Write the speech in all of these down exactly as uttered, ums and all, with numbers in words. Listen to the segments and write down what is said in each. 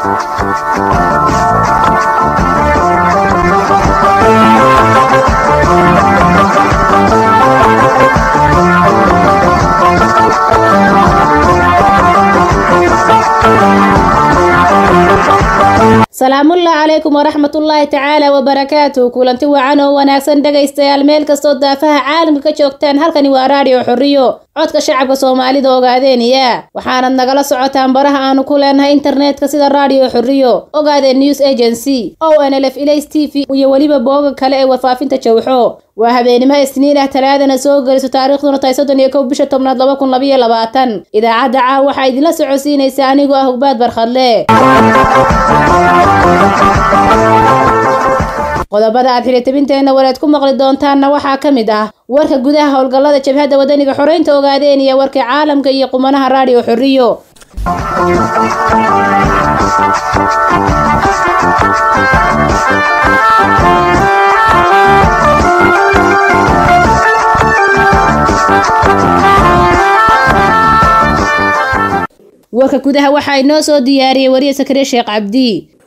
السلام الله عليكم ورحمة الله تعالى وبركاته. كلنتي وعنو وناكسن dhagaystayaal meel kasto daafaha caalamka ka joogtaan halkani waa radio xorriyo codka shacabka Soomaalida ogaadeenaya waxaana nagala socotaan baraha aanu ku leenahay internetka sida radio xorriyo ogaadeen news agency O N L F Ilays T V iyo waliba booga kale ee warfaafinta jawxo waa Habeennimo Isniin ah talaadana soo galiso taariikhduna tahay soddon iyo kow bisha tobnaad laba kun laba iyo labaatan idaacada caawa waxa idinla socodsiinaysaa anigoo ah Hogbaad Barkhadle. qodobada aad xiriirtabinteena waraad ku maqli doontaanna waxaa ka mid ah warka gudaha howlgallada jabhadda wadaniga xoreynta ogaadeen iyo warka caalamka iyo qumanaha radio xorriyo. warka gudaha waxa ay noo soo diyaariyay wariye sakariye sheekh cabdi.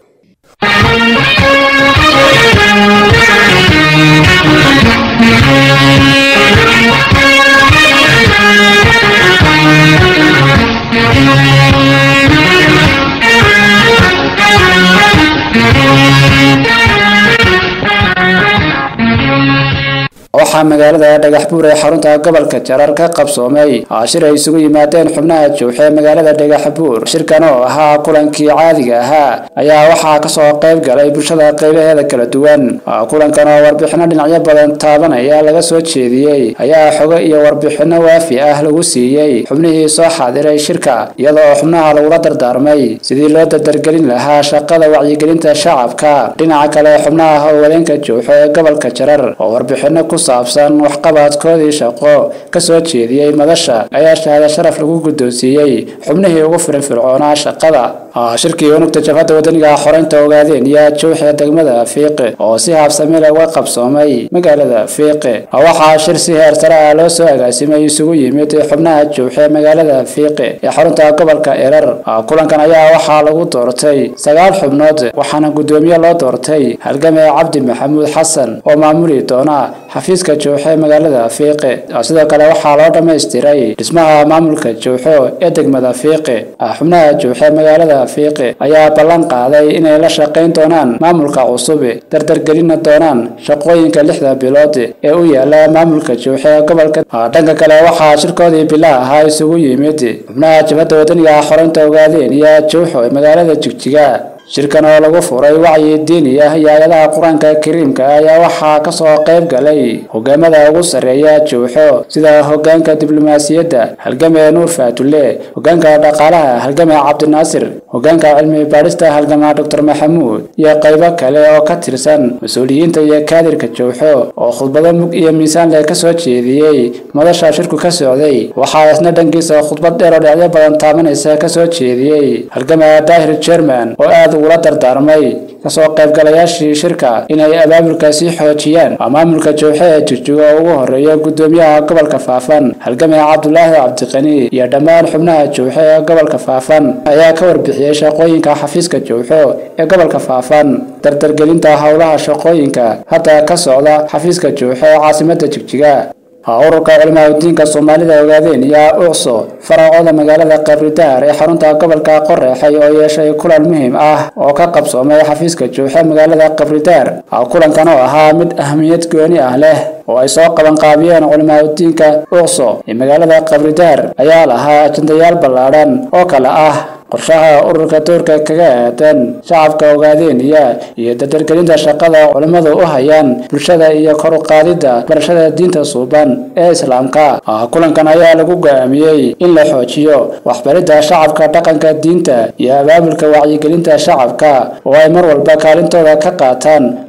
waxaa magaalada Dhagaxbuur ee xarunta gobolka Jarar ka qabsoomay ashir ay isugu yimaadeen xubnaha jooxee magaalada Dhagaxbuur. shirkan oo ahaa kulankii caadiga ahaa ayaa waxaa ka soo qayb galay bulshada qaybaheeda kala duwan. kulankan oo warbixino dhinacyo badan taabanaya laga soo jeediyay ayaa xogo iyo warbixino waafi ah lagu siiyay xubnihii soo xaadiray shirka iyadoo xubnaha lagu dardaarmay sidii loo dardargelin lahaa shaqada wacyigelinta shacabka. dhinaca kale xubnaha howlwadeenka jooxee ee gobolka Jarar oo warbixino ku saabsan waxqabadkoodii shaqo ka soo jeediyay madasha ayaa shahaado sharaf lagu guddoonsiiyay xubnihii ugu firfircoonaa shaqada. shirkii unugta jabhadda wadaniga xoreynta ogaadeen iyo jooxee degmada Fiiqe oo si habsami leh uga qabsoomay magaalada Fiiqe. waxaa shir si heer sare ah loo soo agaasimay isugu yimid xubnaha jooxee magaalada Fiiqe ee xarunta gobolka ERAR. kulankan ayaa waxaa lagu doortay sagaal xubnood waxaana gudoomiye loo doortay Halkan Cabdi Maxamuud Xasan oo maamuli doona xafiiska jooxee magaalada Fiiqe. sidoo kale waxaa loo dhameystiray dhismaha maamulka jooxo ee degmada Fiiqe. xubnaha jooxee magaalada Fiiqe ayaa ballan qaaday inay la shaqeyn doonaan maamulka cusub dardargelin doonaan shaqooyinka lixda bilood ee u yaala maamulka jooxee gobolka. dhanka kale waxaa shirkoodii bilaa ahaa isugu yimid xubnaha jabhadda wadaniga xoreynta ogaadeen iyo jooxo ee magaalada Jigjiga. shirkan oo lagu furay wacyi diini ah iyo aayadaha quraanka kariimka ayaa waxaa ka soo qayb galay hogaamada ugu sareeya jooxo sida hogaanka diblomaasiyadda Halkan Nuur Faatulle, hogaanka dhaqaalaha Halkan Cabdi Naasir, hogaanka cilmi baarista Halkan Doctor Maxamuud iyo qaybo kale oo ka tirsan mas'uuliyiinta iyo kaadirka jooxo oo khudbado mug iyo miisaan leh ka soo jeediyay madasha shirku ka socday. waxaa isna dhankiisa khudbad dheer oo dhinacyo badan taabanaysa ka soo jeediyay Halkan Daahir Chairman oo aad ula dardaarmay kasoo qaybgalayaashii shirka inay abaabulkaasi xoojiyaan. maamulka jooxee ee Jigjiga ugu horeeya gudoomiyaha gobolka Faafan Halkan Cabdullaahi Cabdiqani iyo dhammaan xubnaha jooxee ee gobolka Faafan ayaa ka warbixiyay shaqooyinka xafiiska jooxo ee gobolka Faafan, dardargelinta howlaha shaqooyinka hadda ka socda xafiiska jooxee ee caasimadda Jigjiga. ururka cilmiga Soomaalida ogaadeen iyo ucso faracooda magaalada Qabridaar ee xarunta gobolka Qorraxay oo yeeshay kulan muhiim ah oo ka qabsoomay xafiiska jooxee magaalada Qabridaar. kulankan oo ahaa mid ahmiyad gooni ah leh oo ay soo qaban qaabiyeen cilmiga ucso ee magaalada Qabridaar ayaa lahaa ajendayaal ballaaran oo kala ah qorshaha ururka doorka kaga aadan shacabka ogaadeen iyo dardargelinta shaqada culimadu u hayaan bulshada iyo kor u qaadida barashada diinta suuban ee Islaamka. kulankan ayaa lagu go'aamiyay in la xoojiyo waxbaridda shacabka dhaqanka diinta iyo abaabulka wacyigelinta shacabka oo ay mar walba kaalintooda ka qaataan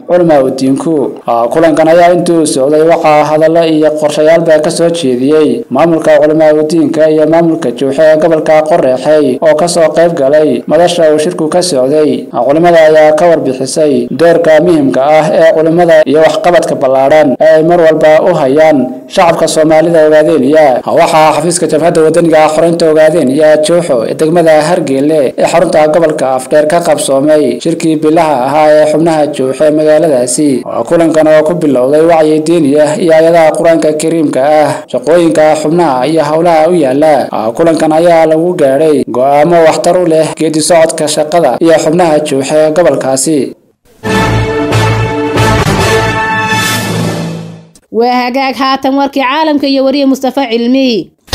culamaa u diinku. Kulankan ayaa intuu socday waxaa hadallo iyo qorshayaal baa ka soo jeediyay maamulka culamaa u diinka iyo maamulka jowxe ee gobolka Qorraxay oo ka soo qayb galay madasha uu shirku ka socday. Culimada ayaa ka warbixisay doorka muhiimka ah ee culimada iyo waxqabadka ballaaran ee ay mar walba u hayaan shacabka Soomaalida ogaadeenaya. Waxaa xafiiska jabhadda wadaniga xoreynta ogaadeenaya jowxo ee degmada Hargeysa ee xarunta gobolka Afdheer ka qabsoomay shirkii bilaha ahaa ee xubnaha jowxe magaaladaasi. Kulankan oo ku bilowday wacyi diini ah iyo ayadaha Quraanka Kariimka ah, shaqooyinka xubnaha iyo hawlaha u yaala. Kulankan ayaa lagu gaaray go'aamo waxtar u leh geedi socodka shaqada iyo xubnaha jowxe gobolkaasi. waa hagaag haatan warkii caalamka iyo wariye Mustafa Cilmi.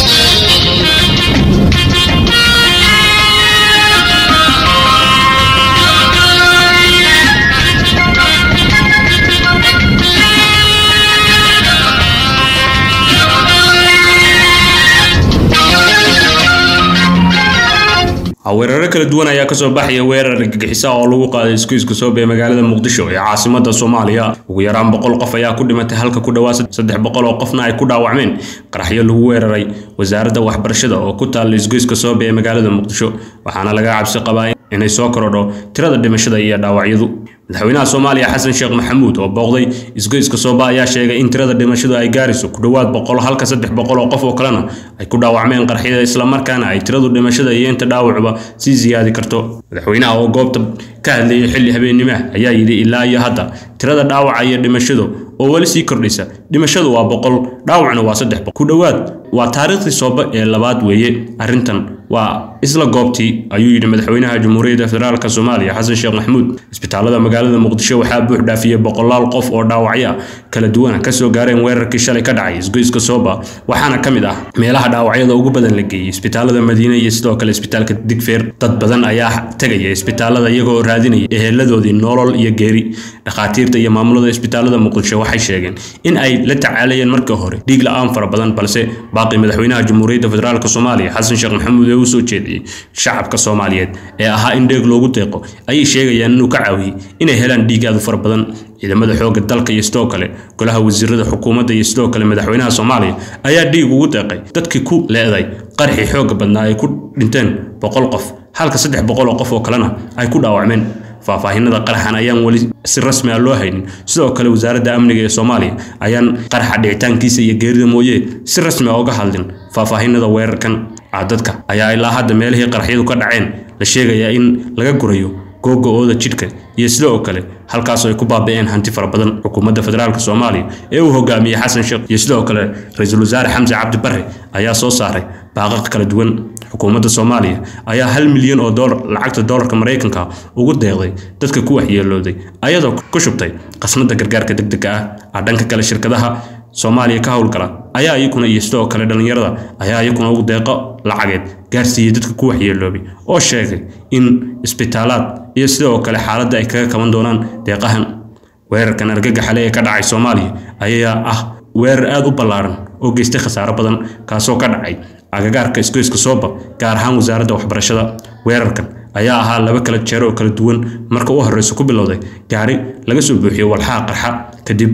weeraro kala duwan ayaa ka soo baxaya weerar argagixis oo lagu qaaday 𝐬𝐮𝐫 𝐕𝐢𝐬𝐬𝐬𝐬𝐬𝐬𝐬 magaalada Muqdisho ee caasimadda Soomaaliya. ugu yaraan boqol qof ayaa ku dhimatay halka ku dhawaad saddex boqol oo qofna ay ku dhaawacmeen qaraxyo lagu weeraray wasaaradda waxbarashada oo ku taal 𝐬𝐮𝐫 ee magaalada Muqdisho, waxaana laga cabsi qabaa inay soo korodho tirada dhimashada iyo dhaawacyadu. madaxweynaha Soomaaliya xasan sheekh maxamuud oo booqday 𝐬𝐮𝐫 ayaa sheegay in tirada dhimashadu ay gaarayso ku dhawaad boqol halka saddex boqol oo qof oo kalena ay ku dhaawacmeen qaraxyada, isla markaana ay tiradu dhimashada iyo inta dhaawacuba si ziyaadi karto. madaxweynaha oo goobta ka hadlayay xilli Habeennimo ayaa yidhi ilaa iyo hadda tirada dhaawaca iyo dhimashadu oo wali sii kordhaysa. dhimashadu waa boqol, dhaawacna waa saddex boqol. ku dhawaad waa taariikhdii sooba ee labaad weeye. arrintan waa isla goobtii ayuu yidhi madaxweynaha Jamhuuriyadda Federaalka Soomaaliya xasan sheekh maxamuud. isbitaalada magaalada Muqdisho waxaa buux dhaafiyay boqolaal qof oo dhaawacyo kala duwan ka soo gaareen weerarkii shalay ka dhacay 𝐬𝐮𝐫, waxaana ka mid ah meelaha dhaawacyada ugu badan la geeyay isbitaalada Madiina iyo sidoo kale isbitaalka Digfeer. dad badan ayaa tagay isbitaalada iyagoo raadinaya eheladoodii nolol iyo geeri. dhaqaatiirta iyo maamulada isbitaalada Muqdisho waxay sheegeen in ay la tacaalayeen markii hore dhiig la'aan fara badan, balse baaqi madaxweynaha Jamhuuriyadda Federaalka Soomaaliya xasan sheekh maxamuud ee uu soo jeediyay shacabka Soomaaliyeed ee ahaa in dheeg loogu deeqo ay sheegayaan inuu ka caawiyay inay helaan dhiig aad u fara badan. ciidamada xoogga dalka iyo sidoo kale golaha wasiirada xukuumadda iyo sidoo kale madaxweynaha Soomaaliya ayaa dhiig ugu deeqay dadkii ku leeday qarxi xoog badnaa ay ku dhinteen boqol qof halka saddex boqol oo qof oo kalena ay ku dhaawacmeen. faahfaahinada qaraxan ayaan wali si rasmi ah loo haynin. sidoo kale wasaaradda amniga ee Soomaaliya ayaan qaraxa dhicitaankiisa iyo geerida mooyee si rasmi ah uga hadlin faahfaahinada weerarkan. dadka ayaa ilaa hadda meelihii qaraxyadu ka dhaceen la sheegayaa in laga gurayo googooda jidhka iyo sidoo kale halkaas ay ku baaba'een hanti fara badan. xukuumadda federaalka Soomaaliya ee uu hogaamiyay xasan sheekh iyo sidoo kale ra'iisul wasaare Xamse Cabdi Barre ayaa soo saaray baaqaq kala duwan. xukuumadda Soomaaliya ayaa hal milyan oo dollar lacagta dollarka Mareykanka ugu deeqday dadka ku waxyeelooday ayadoo ku shubtay qasnada gargaarka degdega ah. dhanka kale shirkadaha Soomaaliya ka howlgala ayaa iyaguna iyo sidoo kale dhalinyarada ayaa iyaguna ugu deeqo lacageed gaarsiiyay dadka ku waxyeeloobay oo sheegay in isbitaalaad iyo sidoo kale xaaladda ay kaga kaban doonaan deeqahan. weerarkan argagaxa leh ee ka dhacay Soomaaliya ayaa ah weerar aad u ballaaran oo geystay khasaaro badan kaasoo ka dhacay agagaarka 𝐬𝐮𝐫 gaar ahaan wasaaradda waxbarashada. weerarkan ayaa ahaa laba kala jeer oo kala duwan. marka uu horeyso ku bilowday gaari laga soo buuxiyay walxaha qarxa, kadib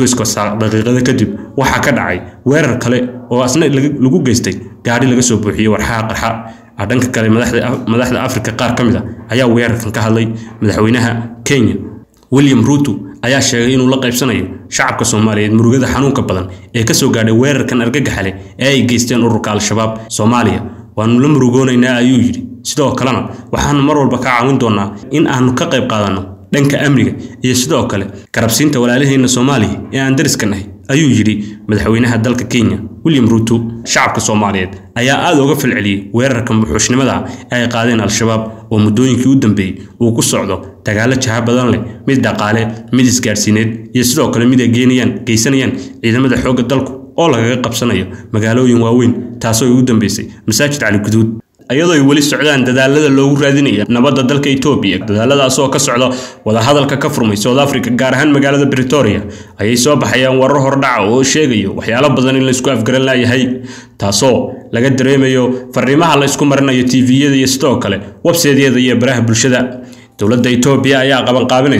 𝐬𝐮𝐫 daqiiqada kadib waxa ka dhacay weerar kale oo asna lagu geystay gaari laga soo buuxiyay walxaha qarxa. dhanka kale madaxda madaxda Afrika qaar kamid ah ayaa weerarkan ka hadlay. madaxweynaha Kenya William Ruto ayaa sheegay inuu la qaybsanayo shacabka Soomaaliyeed murugada xanuunka badan ee ka soo gaadhay weerarkan argagaxa leh ee ay geysteen ururka Al-Shabaab. Soomaaliya waanu la murugoonaynaa ayuu yidhi. sidoo kalena waxaanu mar walba ka caawin doonaa in aanu ka qayb qaadano dhanka amniga iyo sidoo kale karabsiinta walaalaheena Soomaaliya ee aan dariskan ahay ayuu yidhi madaxweynaha dalka Kenya William Ruto. shacabka Soomaaliyeed ayaa aad uga falceliyay weerarkan buuxishnimada ay qaadeen Al-Shabaab oo muddooyinkii u dambeeyay uu ku socdo dagaalo jaha badan leh, mid dhaqaale, mid isgaarsiineed iyo sidoo kale mid ay geenayaan geysanayaan ciidamada xoogga dalku oo lagaga qabsanayo magaalooyin waaweyn, taasoo ugu dambeysay masaajid Cali Guduud. ayadoo ay wali socdaan dadaalada loogu raadinayo nabadda dalka Itoobiya. dadaaladaas oo ka socda wada hadalka ka furmay South Africa gaar ahaan magaalada Pretoria ayay soo baxayaan warar hordhac oo sheegayo waxyaalo badan in la isku afgaran lahayd, taasoo laga dareemayo fariimaha la isku marinayo T V-yada iyo sidoo kale website-yada iyo baraha bulshada. dowladda Itoobiya ayaa qaban qaabinaysa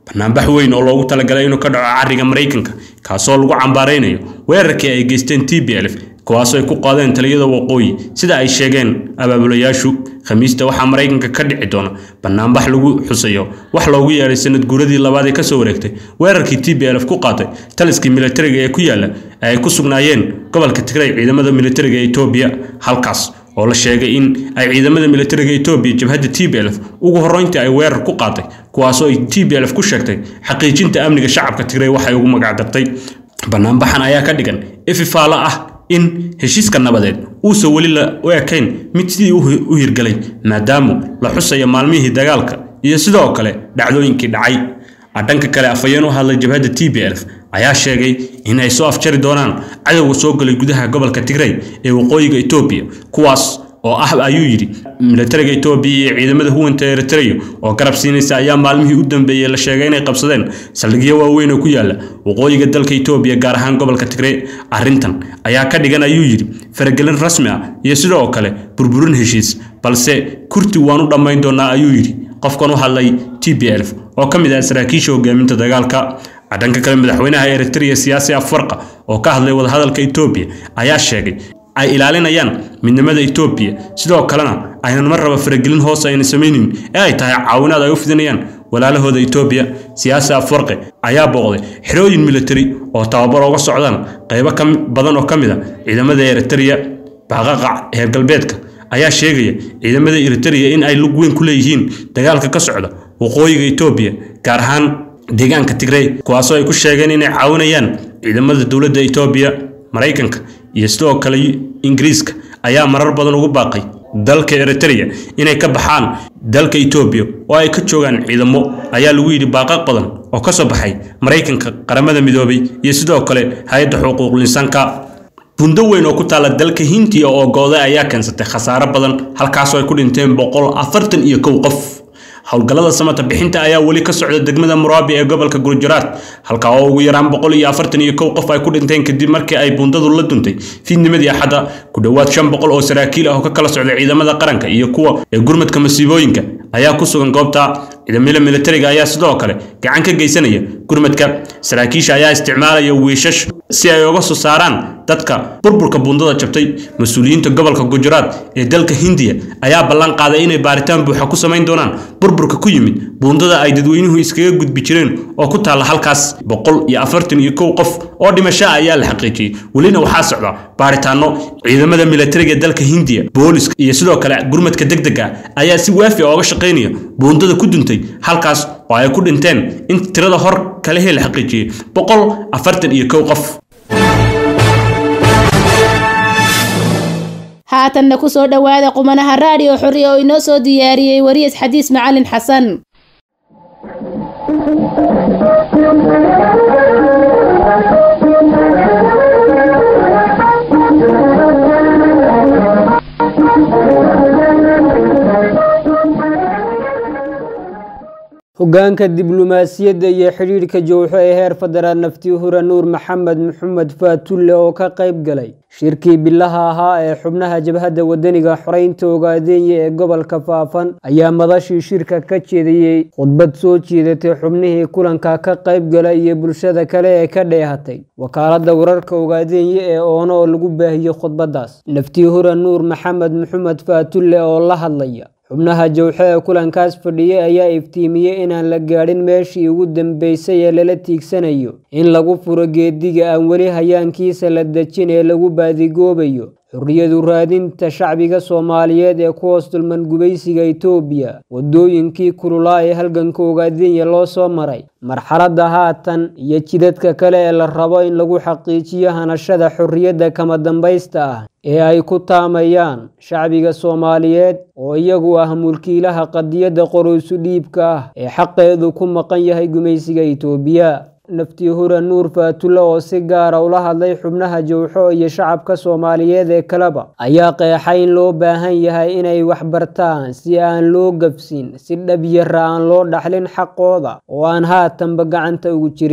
banaanbax weyn oo loogu talagalay inuu ka dhaco cariga Mareykanka kaasoo lagu cambaareynayo weerarkii ay geysteen T B L F kuwaasoo ay ku qaadeen taliyada waqooyi sida ay sheegeen abaabulayaashu. Khamiista waxaa Mareykanka ka dhici doona banaanbax lagu xusayo wax loogu yeeray sanad guuradii labaad ee ka soo wareegtay weerarkii T B L F ku qaatay taliskii militariga ee ku yaala ay ku sugnaayeen gobolka Tigray ciidamada militariga ee Itoobiya, halkaas oo la sheegay in ay ciidamada militariga Itoobiya jabhadda T B L F ugu horreyntii ay weerar ku qaatay kuwaasoo ay T B L F ku sheegtay xaqiijinta amniga shacabka Tigray waxay ugu magacdartay. Banaanbaxan ayaa ka dhigan ififaalo ah in heshiiska nabadeed uu soo wali la eekayn mid sidii u hirgalay maadaama la xusayo maalmihii dagaalka iyo sidoo kale dhacdooyinkii dhacay. Dhanka kale afayeen u hadlay jabhadda T B L F ayaa sheegay in ay soo afjari doonaan cadawga soo galay gudaha gobolka Tigray ee waqooyiga Itoobiya kuwaas oo ah ayuu yiri militariga Itoobiya iyo ciidamada huwanta Eritrea oo garab siinaysa ayaa maalmihii u dambeeyay la sheegay inay qabsadeen saldhigyo waaweyn oo ku yaala waqooyiga dalka Itoobiya gaar ahaan gobolka Tigray. Arrintan ayaa ka dhigan ayuu yiri faragelin rasmi ah iyo sidoo kale burburin heshiis balse kurti waan u dhameyn doonaa ayuu yiri qofkan u hadlay T B L F oo kamid ah saraakiisha hogaaminta dagaalka. Dhanka kale madaxweynaha Eritrea siyaasi Warka oo ka hadlay wada hadalka Itoobiya ayaa sheegay ay ilaalinayaan midnimada Itoobiya sidoo kalena aynan mar raba faragelin hoos ayna sameeynin ee ay tahay caawinaad ay u fidinayaan walaalahooda Itoobiya. Siyaasi Warka ayaa booqday xirooyin military oo tababar uga socdaan qaybo ka badan oo kamid ah ciidamada Eritrea. Baaqaqa heer galbeedka ayaa sheegaya ciidamada Eritrea in ay lug weyn ku leeyihiin dagaalka ka socda waqooyiga Itoobiya gaar ahaan deegaanka Tigray kuwaasoo ay ku sheegeen inay caawinayaan ciidamada dawladda Itoobiya. Mareykanka iyo sidoo kale Ingiriiska ayaa marar badan ugu baaqay dalka Eritrea inay ka baxaan dalka Itoobiya oo ay ka joogaan ciidamo ayaa lagu yiri baaqaq badan oo ka soo baxay Mareykanka, qaramada midoobay iyo sidoo kale hay'adda xuquuqul insaanka. bundo weyn oo ku taala dalka Hindiya oo gooday ayaa keensatay khasaare badan halkaas oo ay ku dhinteen boqol afartan iyo kow qof. hawlgallada samata bixinta ayaa wali ka socda degmada Murabi ee gobolka Gujarat halka oo ugu yaraan boqol iyo afartan iyo kow qof ay ku dhinteen kadib markii ay bundadu la duntay fiidnimadii Axadda. ku dhawaad shan boqol oo saraakiil ah oo ka kala socda ciidamada qaranka iyo kuwa ee gurmadka masiibooyinka ayaa ku sugan goobta. ciidamada militariga ayaa sidoo kale gacan ka geysanaya gurmadka. saraakiisha ayaa isticmaalaya wiishash si ay uga soo saaraan dadka burburka bundada jabtay. mas'uuliyiinta gobolka Gujarat ee dalka Hindiya ayaa ballan qaaday inay baaritaan buuxa ku sameyn doonaan burburka ku yimid bundada ay dadweynuhu iskaga gudbi jireen oo ku taala halkaas. boqol iyo afartan iyo kow qof oo dhimasho ayaa la xaqiijiyay walina waxaa socda baaritaano. ciidamada militariga dalka Hindiya, booliska iyo sidoo kale gurmadka degdega ayaa si waafi ah uga shaqeynaya bundada ku duntay halkaas oo ay ku dhinteen in tirada hor kale hel xaqiijiyay boqol afartan iyo kow qof. haatanna ku soo dhawaada qumanaha raadiyo Xorriyo oo inoo soo diyaariyay wariyad xadiis macallin xasan. hoggaanka diblomaasiyadda iyo xiriirka jowxo ee heer federaal naftii hura nuur maxamed maxamed faatulle oo ka qayb galay shirkii bilaha ahaa ee xubnaha jabhadda wadaniga xoreynta ogaadeenya ee gobolka Faafan ayaa madashii shirka ka jeediyay khudbad soo jeedatay xubnihii kulanka ka qayb galay iyo bulshada kale ee ka dheehatay wakaaladda wararka ogaadeenya ee oono oo lagu baahiyay khudbadaas. naftii hura nuur maxamed maxamed faatulle oo la hadlaya xubnaha jowxo ee kulankaas fadhiyay ayaa iftiimiyay inaan la gaadhin meeshii ugu dambeysay ee lala tiigsanayo in lagu furo geediga aan weli hayaankiisa la dejin ee lagu baadigoobayo xorriyadu raadinta shacbiga Soomaaliyeed ee ku hoos dulman gubaysiga Itoobiya. wadooyinkii kululaa ee halganka ogaadeenya loo soo maray marxaladda haatan iyo jidadka kale ee la rabo in lagu xaqiijiyo hanashada xorriyadda kama dambaysta ah ee ay ku taamayaan shacbiga Soomaaliyeed oo iyagu ah mulkiilaha qadiyadda qoraysu dhiibka ah ee xaqeedu ku maqan yahay gumaysiga Itoobiya. naftii hura nuur faatulle oo si gaar ah ula hadlay xubnaha jowxo iyo shacabka Soomaaliyeed ee kaleba ayaa qeexay in loo baahan yahay inay wax bartaan si aan loo gabsin si dhab yar aan loo dhaxlin xaqooda oo aan haatanba gacanta ugu jirin.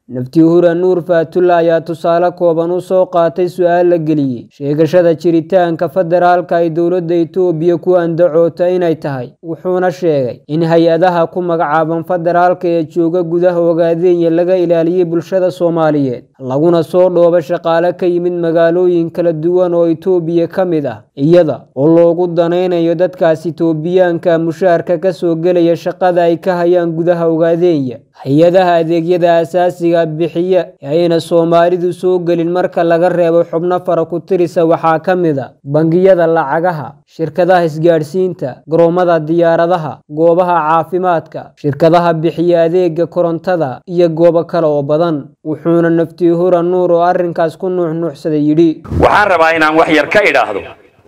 naftii hura nuur faatulle ayaa tusaale kooban u soo qaatay su-aal la geliyey sheegashada jiritaanka federaalka ay dowladda Itoobiya ku andacoota inay tahay wuxuuna sheegay in hay-adaha ku magacaaban federaalka ee jooga gudaha Ogaadenya laga ilaaliyay bulshada Soomaaliyeed laguna soo dhooba shaqaale ka yimid magaalooyin kala duwan oo Itoobiya ka mid ah iyada oo loogu danaynayo dadkaas Itoobiyaanka mushaarka ka soo gelaya shaqada ay ka hayaan gudaha Ogaadenya hay-adaha adeegyada asaasiga bixiya ayna Soomaalidu soo gelin marka laga reebo xubno fara ku tirisa waxaa ka mid ah bangiyada lacagaha shirkadaha isgaarsiinta garoomada diyaaradaha goobaha caafimaadka shirkadaha bixiya adeega korontada iyo goobo kale oo badan wuxuuna naftii hura nuur oo arrinkaas ku nuuxnuuxsaday yidhi waxaan rabaa inaan wax yar ka idhaahdo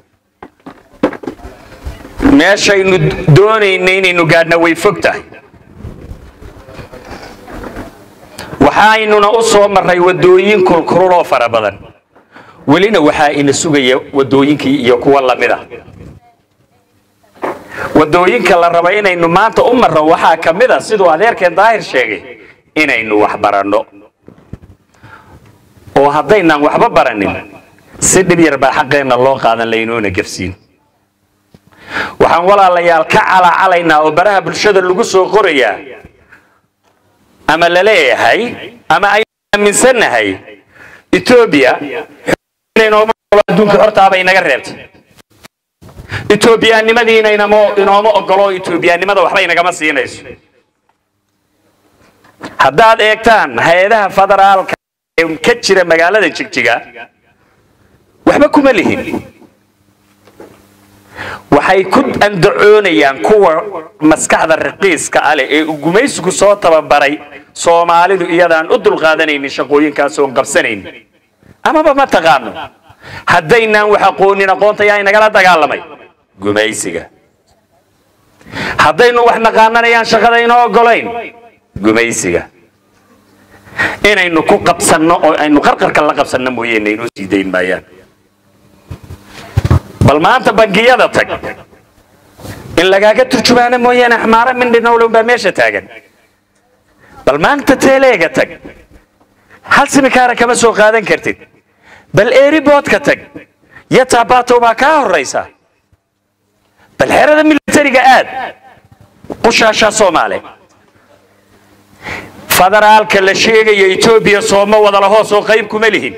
meeshaynu doonaynay inaynu gaadhna way fog tahay waxaynuna u soo maray wadooyin kulkulul oo fara badan welina waxaa ina sugaya wadooyinkii iyo kuwa lamid ah wadooyinka la raba inaynu maanta u marro waxaa ka mid ah sidoo adeerkeen daahir sheegay inaynu wax baranno oo haddaynaan waxba baranin si dhib yar baa xaqeenna loo qaadan laynoona gafsiin waxaan walaalayaal ka calacalaynaa oo baraha bulshada lagu soo qorayaa ama la leeyahay ama ay aaminsannahay Itoobiya inaynu adduunka hortaaba inaga reebtay Itoobiyaanimadii inaynu inooma ogolo Itoobiyaanimada waxba inagama siinayso haddaad eegtaan hay-adaha federaalka ee ka jira magaalada Jigjiga waxba kuma lihin waxay ku andacoonayaan kuwa maskaxda raqiiska ale ee gumaysigu soo tababaray Soomaalidu iyadaan u dulqaadanaynin shaqooyinkaas oo qabsanayn ama ma taqaano haddaynaan wax aqoonin aqoonta yaa inagala dagaalamay gumaysiga haddaynu wax naqaananayaan shaqada inoo ogolayn gumaysiga inaynu ku qabsanno oo aynu qarqarka la qabsanno mooyee inuu sii dayn maayaan bal maanta bangiyada tag in lagaaga turjumaana mooyee axmaara min dhinowlun baa meesha taagan bal maanta teleega tag hal simikaara kama soo qaadan kartid bal airportka tag yataabato baa ka horeysa bal xerada militariga aad qushaasha Soomaali federaalka la sheegayo Itoobiya Sooma wada la hoos oo qayb kuma lihin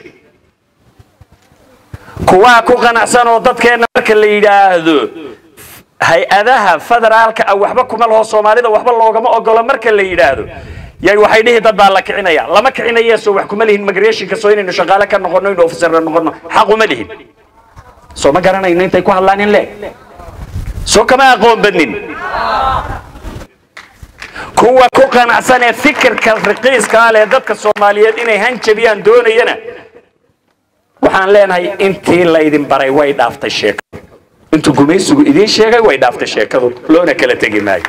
kuwa ku qanacsan oo dadkeena marka la yiraahdo hay-adaha federaalka waxba kuma laho Soomaalida waxba loogama ogolo marka la yiraahdo yay waxay dhihi dad baa la kicinaya lama kicinayo soo wax kuma lihin migration ka soo inaynu shaqaale ka noqono inuu officer noqono xaq uma lihin soo ma garanayno intay ku hadlaan in le soo kama aqoon badnin kuwa ku qanacsan ee fikirka raqiiska leh dadka Soomaaliyeed inay hanjabiyaan doonayana waxaan leenahay intii la idin baray way dhaaftay sheekada intuu gumaysigu idin sheegay way dhaaftay sheekadu loona kala tagi maayo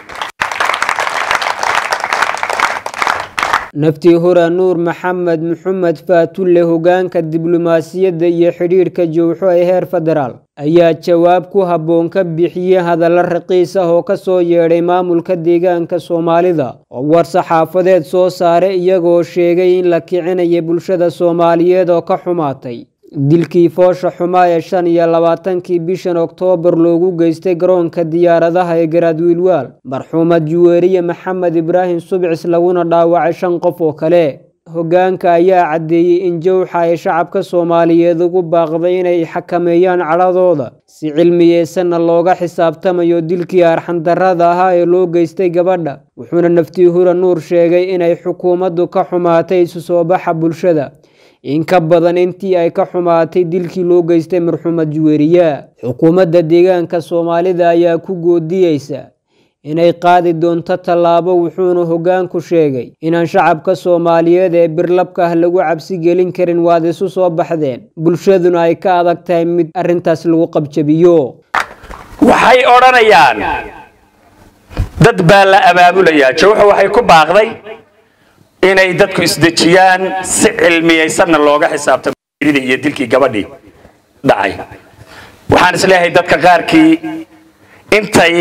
naftii hura nuur maxamed maxamed faatulle hogaanka diblomaasiyadda iyo xiriirka jowxo ee heer federaal ayaa jawaab ku habboon ka bixiyay hadallo raqiis ah oo ka soo yeedhay maamulka deegaanka Soomaalida oo war saxaafadeed soo saaray iyagoo sheegay in la kicinayo bulshada Soomaaliyeed oo ka xumaatay dilkii foosha xumaa ee shan iyo labaatankii bishan Oktoobar loogu geystay garoonka diyaaradaha ee Garaadwiilwaal marxuumad Juweeriye Maxamed Ibraahim Subcis laguna dhaawacay shan qof oo kale hogaanka ayaa cadeeyay in jowxa ay shacabka Soomaaliyeed ugu baaqday inay xakameeyaan caladooda si cilmiyeysan looga xisaabtamayo dilkii arxan darrada ahaa ee loo geystay gabadha wuxuuna naftii hura nuur sheegay inay xukuumaddu ka xumaatay isu soo baxa bulshada in ka badan intii ay ka xumaatay dilkii loo geystay marxuumad Juweeriye xukuumadda deegaanka Soomaalida ayaa ku goodiyeysa inay qaadi doonto tallaabo wuxuuna hogaanku sheegay inaan shacabka Soomaaliyeed ee birlabka ah lagu cabsi gelin karin waad isu soo baxdeen bulshaduna ay ka adag tahay mid arrintaas lagu qabjabiyo waxay oranayaan dad baa la abaabulaya jowxo waxay ku baaqday inay dadku isdejiyaan si cilmiyeysan looga xisaabtamo iyo dilkii gabadhii dhacay waxaan isleeyahay dadka qaarkii intay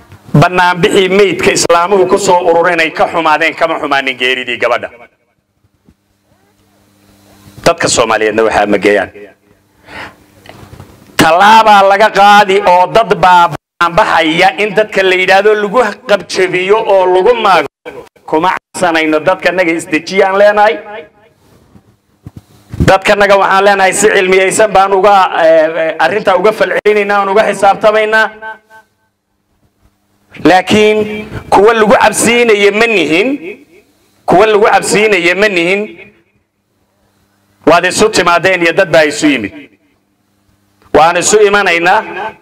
banaan bixii meydka islaamuhu ku soo ururinay ka xumaadeen kama xumaanin geeridii gabadha dadka Soomaaliyeedna waxa ma geeyaan talaaba laga qaadi oo dad baa baxaya in dadka la yiraahdo lagu qabjabiyo oo lagu maago kuma sanayno dadka naga isdejiyaan leenahay dadka naga waxaan leenahay si cilmiyeysan baan uga arinta uga falcelinayna oo uga xisaabtamaynaa laakiin kuwa lagu cabsiinayo manihin kuwa lagu cabsiinayo manihin waad isu timaadeen iyo dad baa isu yimid waan isu imanaynaa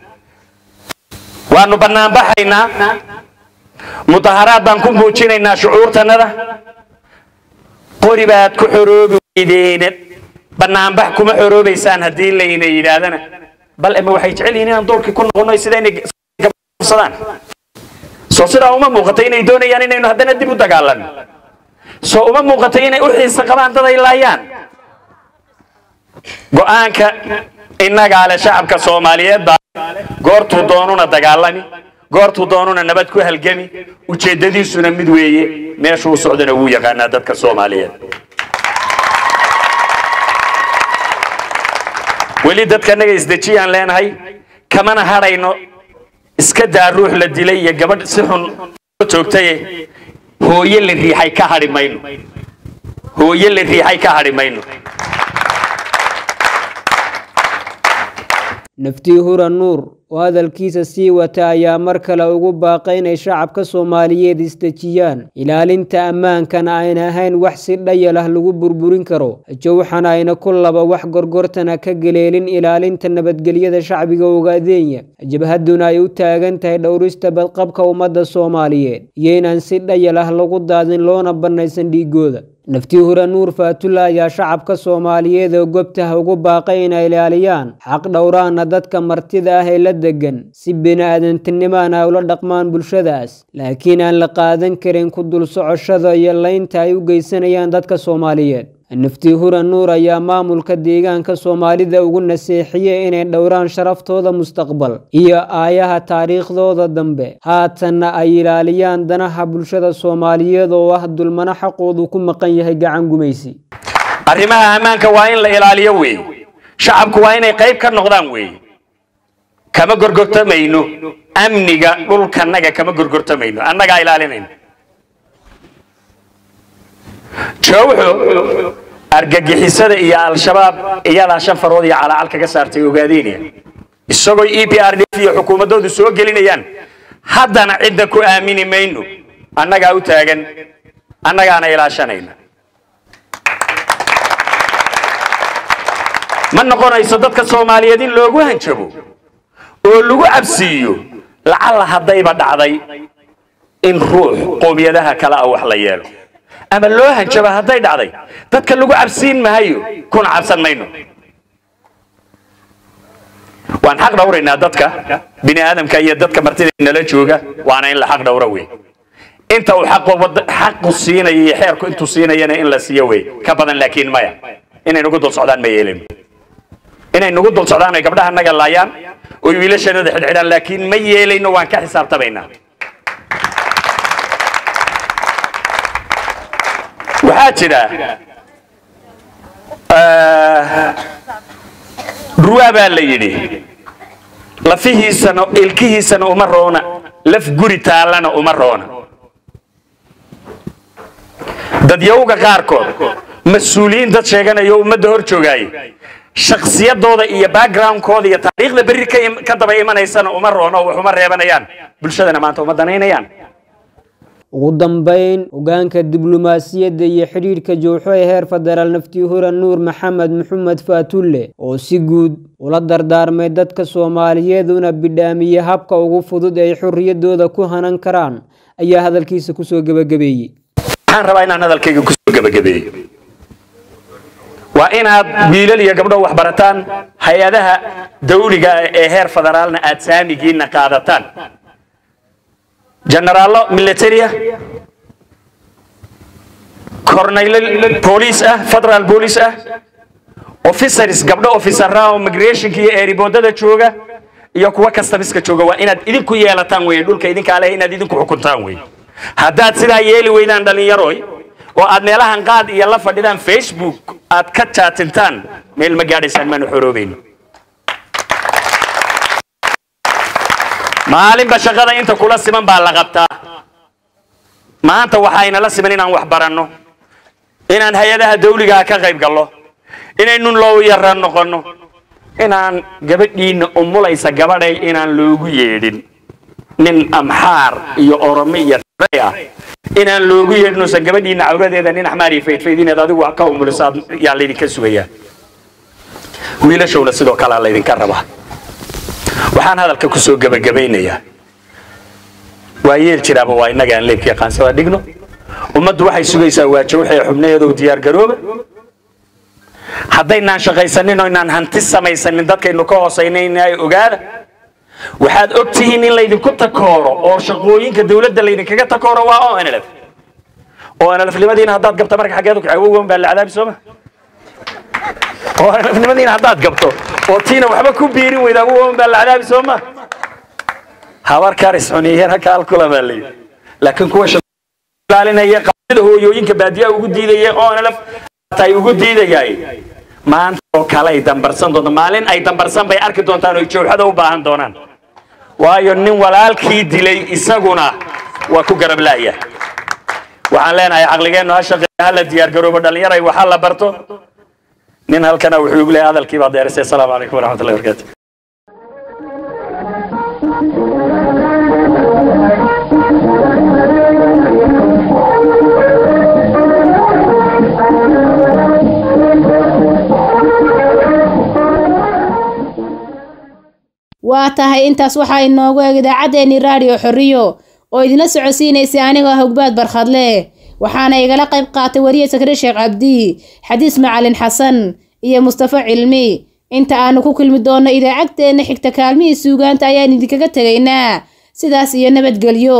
waanu banaan baxaynaa mudaharaad baan ku muujinaynaa shucuurtanada qori baad ku xoroobi weydeen banaan bax kuma xoroobaysaan haddii la ina yidhaahdana bal ama waxay jecel yihiin inaan doorkii ku noqono sida inay qabsadaan soo sidaa uma muuqato inay doonayaan inaynu haddana dib u dagaalano soo uma muuqato inay u xiisa qabaan dad ay laayaan go'aanka innaga ale shacabka Soomaaliyeed baa goortuu doonuna dagaalami goortuu doonuna nabad ku halgami ujeedadiisuna mid weeye meesha uu socdana wuu yaqaanaa dadka Soomaaliyeed weli dadka naga isdejiyaan leenahay kamana harayno iska daa ruux la dilay iyo gabadh si xun joogtay hooyo la riixay ka hari mayno hooyo la riixay ka hari mayno naftii hura nuur oo hadalkiisa sii wata ayaa mar kale ugu baaqay inay shacabka Soomaaliyeed isdejiyaan ilaalinta ammaankana ayna ahayn wax si dhayal ah lagu burburin karo jawxana ayna ku laba wax gorgortana ka galeelin ilaalinta nabadgelyada shacbiga Ogaadenya jabhaduna ay u taagan tahay dhowrista badqabka ummadda Soomaaliyeed iyo inaan si dhayal ah lagu daadin loona banaysan dhiigooda naftii hura nuur faatulla ayaa shacabka Soomaaliyeed oo goobta ugu baaqay inay ilaaliyaan xaq dhowraana dadka martida ah ee la degan si bini'aadantinimada ula dhaqmaan bulshadaas laakiin aan la qaadan karin ku dul socoshada iyo laynta ay u geysanayaan dadka Soomaaliyeed naftii hura nuur ayaa maamulka deegaanka Soomaalida ugu naseexiyay inay dhowraan sharaftooda mustaqbal iyo aayaha taariikhdooda dambe haatana ay ilaaliyaan danaha bulshada Soomaaliyeed oo ah dulmana xaqoodu ku maqan yahay gacan gumaysi arrimaha ammaanka waa in la ilaaliyo weey shacabku waa inay qayb ka noqdaan weey kama gorgortamayno amniga dhulkanaga kama gorgortamayno annaga ilaalinayno jawxo argagixisada iyo al-shabaab iyada shan farood iyo calacal kaga saartay Ogaadenya isagoo E R R T V iyo xukuumadoodu soo gelinayaan haddana cidda ku aamini mayno annaga u taagan annagaana ilaashanayna ma noqonayso dadka Soomaaliyeed in loogu hanjabo oo lagu cabsiyo lacala hadayba dhacday in ruux qoomiyadaha kala ah wax la yeelo ama loo hanjaba haday dhacday dadka lagu cabsiin maayo kuna cabsan mayno waan xaq dhowraynaa dadka bini aadamka iyo dadka martida nala jooga waana in la xaq dhowro weey inta uu xaq xaq siinay iyo xeerku intuu siinayna in la siiyo weey ka badan laakiin maya inay nagu dul socdaan ma yeelin inay nagu dul socdaan ay gabdhaha naga laayaan oo wiilasheenada xidhxidhan laakiin ma yeelayno waan ka xisaabtamaynaa waxaa jira ruwa baa la yidhi lafihiisana ilkihiisana uma roona laf guri taalana uma roona dad yowga qaarkood mas'uuliyiin dad sheeganayo ummadda hor joogaaye shakhsiyadooda iyo backgroundkooda iyo taariikhda berri ka daba imanaysana uma roono wax uma reebanayaan bulshadana maanta uma danaynayaan ugu dambeyn hogaanka diblomaasiyadda iyo xiriirka jooxo ee heer federaal naftii hura nuur maxamed maxamed faatulle oo si guud ula dardaarmay dadka Soomaaliyeed una bidhaamiyay habka ugu fudud ee xorriyadooda ku hanan karaan ayaa hadalkiisa ku soo gabagabeeyay waxaan rabaa inaan hadalkayga ku soo gabagabeeyo waa inaad wiilal iyo gabdho wax barataan hay'adaha dawliga ee heer federaalna aad saamigiina qaadataan generalo military colonel police ah federal police ah officers gabdho officer rao immigration iyo airportada jooga iyo kuwa customs-ka jooga waa inaad idinku yeelataan way dhulka idinka ale inaad idinku xukuntaan way haddaad sidaa yeeli weydaan dhalinyaroy وأد ميلها قاد يلا فديدان فيسبوك أد كتشاتنتان ميل مجاري سلمان حروبين maalin ba shaqada inta kula siman baa la qabtaa maanta waxayna la siman inaan wax baranno inaan hay'adaha dawliga ka qayb galno inaynu loo yaran noqono inaan gabadhiina umulaysa gabadhay inaan loogu yeedhin nin amxaar iyo oromiya raya inaan loogu yeedhno san gabadhiina awradeeda nin axmaari faydfaydineed adigu wax ka umulisaad yaa la idin ka sugaya wiilashowna sidoo kale la idin ka rabaa waxaan hadalka ku soo gabagabaynayaa waa yeel jiraaba waa inaga aan leebkii qaansada dhigno ummaddu waxay sugaysaa waajo waxay xubnaheedu diyaar garooba haddaynaan shaqaysanin oo inaan hanti samaysanin dadkaynu ka hoosaynayna ay ogaada waxaad ogtihiin in laydinku takooro oo shaqooyinka dawladda laydinkaga takooro waa oo n l f oo n l f nimadiina haddaad gabta marka xaggeedu kacawowan baa la cadaabi sooma oo n l f nimadiina haddaad gabto oo tiina waxba ku biirin weydaa wowan baa la cadaabi sooma habar karis xuniyeen halka alkula baa leeyahay laakiin kuwa shaqaalinaya qabida hooyooyinka baadiyaha ugu diidayay oo n l f tay ugu diidayay maanta oo kale ay dambarsan doonto maalin ay dambarsan bay arki doontaan oo jooxada u baahan doonaan waayo nin walaalkii dilay isaguna waa ku garab laaya waxaan leenahay aqligeennu ha shaqeeyo hala diyaar garoobo dhalinyaro waxa la barto nin halkana wuxuu ugu leeyahay hadalkii baad dheerisay assalaamu calaykum waraxmatullahi wabarakaatu waa tahay intaas waxa inoogu eeg idaacadeeni raadiyo xorriyo oo idina socodsiinaysay aniga hogbaad barkhadle waxaana igala qayb qaatay wariye sakri sheekh cabdi xadiis macalin xasan iyo mustafa cilmi inta aanu ku kulmi doono idaacadeena xigta kaalmihii suugaanta ayaan idinkaga tagaynaa sidaas iyo nabadgelyo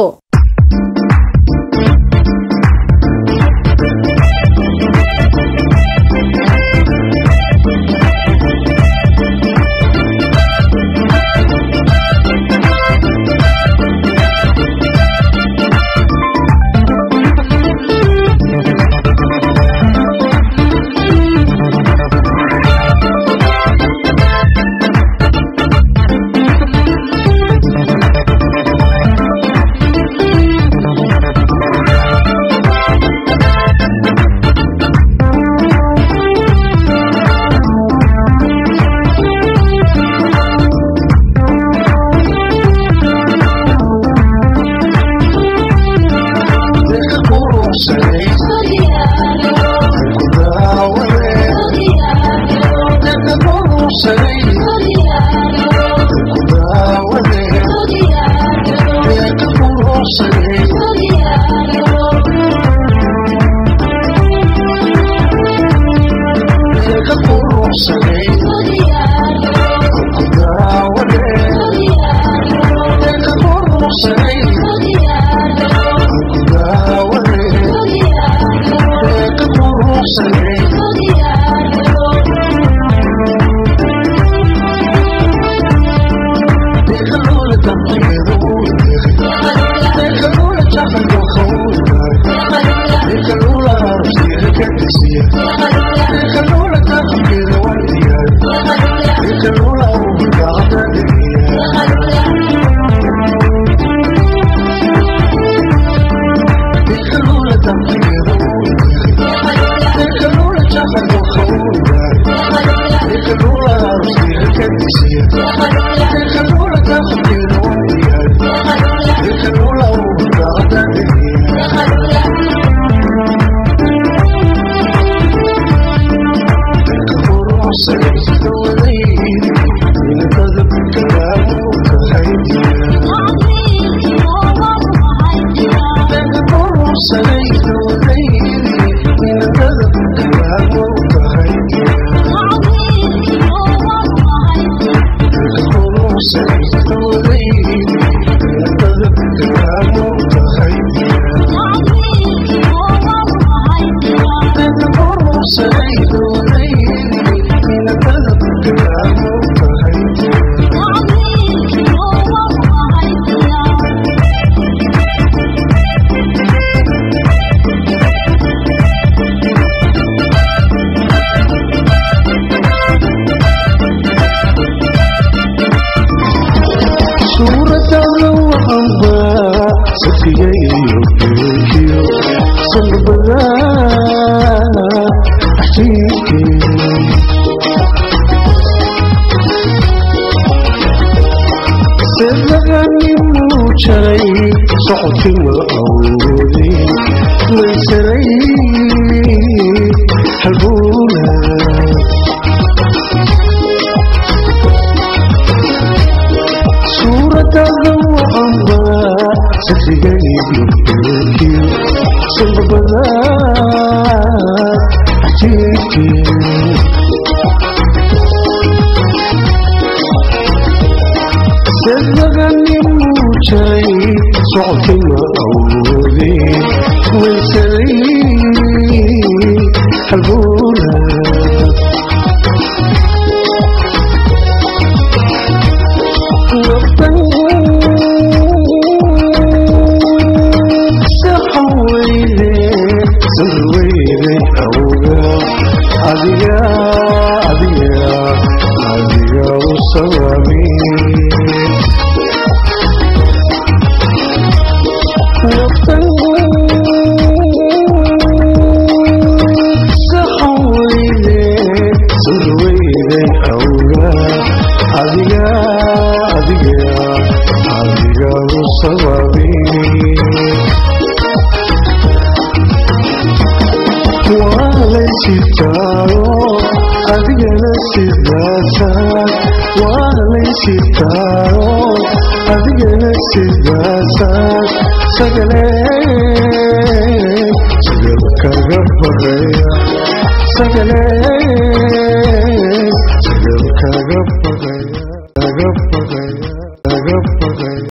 صوتنا أولي ويسري حبونا صورة ضوء الله سخياني بيبكي صلب بلاد حجيكي سبغني موجي صوتنا أولي ويسري حبونا Adiga, adiga, adiga, usawami. Sahawile, surwile, awga. Adiga, adiga, adiga, usawami. Walayshitaro, adigana sidaasaan. Walayshitaro, adigana sidaasaan. Sagalee, sagal kaga horeeya. Sagalee,